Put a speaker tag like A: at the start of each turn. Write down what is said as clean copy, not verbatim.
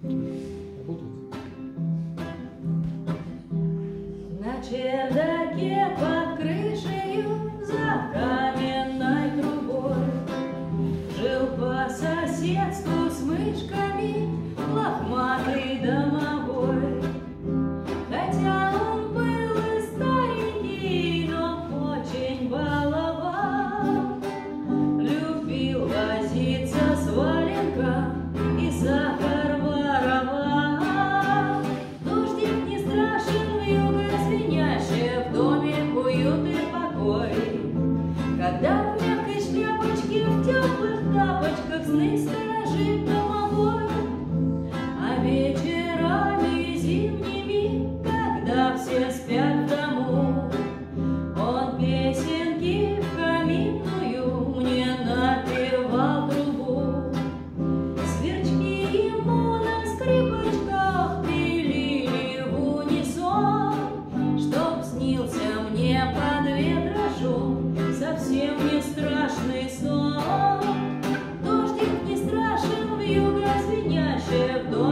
A: На чердаке под крышею за каменной трубой жил по соседству с мышками лохматый домовой. Хотя он был и старенький, но очень балован, любил возиться с валенком и сахар воровал. Дождик не страшен, вьюга звенящая, в доме уют и покой. Когда в мягкой шляпочке, в теплых тапочках сны сторожит домовой, а вечерами зимними, когда все спят в дому, он песенки в каминную мне напевал трубу. Сверчки ему на скрипочках пилили в унисон, чтоб снился мне под ветрошом совсем не страшный сон. Дождик не страшен, вьюга звенящая, в доме